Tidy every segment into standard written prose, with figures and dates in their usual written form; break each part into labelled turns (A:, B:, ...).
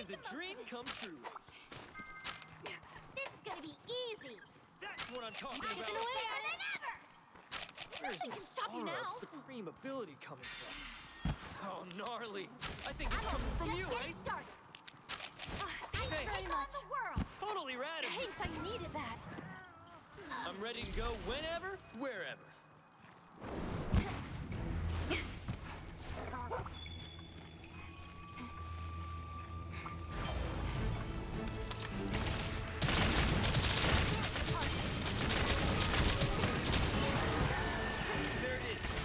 A: is a dream come true race.
B: This is gonna be easy.
A: That's what I'm talking
B: Chicken
A: about.
B: away than ever.
A: Where's
B: Nothing can
A: this
B: stop you
A: aura
B: now.
A: of supreme ability coming from? Oh, gnarly. I think it's coming from you,
B: Just
A: eh?
B: get started. Thanks
A: Thanks.
B: very much. The world.
A: Totally rad of you.
B: Thanks, I needed that.
A: I'm ready to go whenever, wherever. There it is.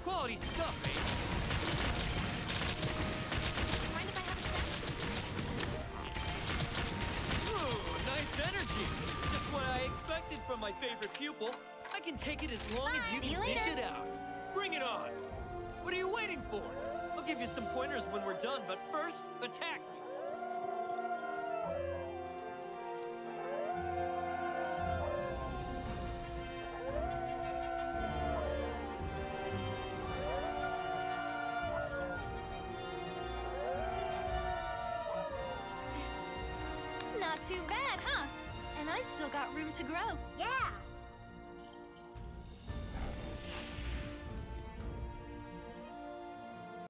A: Quality stuff, mate.
B: Mind if I have a sec?
A: Ooh, nice energy. Just what I expected from my favorite pupil. I can take it as long as you
B: See you
A: can dish
B: later.
A: it out. Bring it on. What are you waiting for? I'll give you some pointers when we're done, but first, attack me.
B: Not too bad, huh? And I've still got room to grow.
C: Yeah,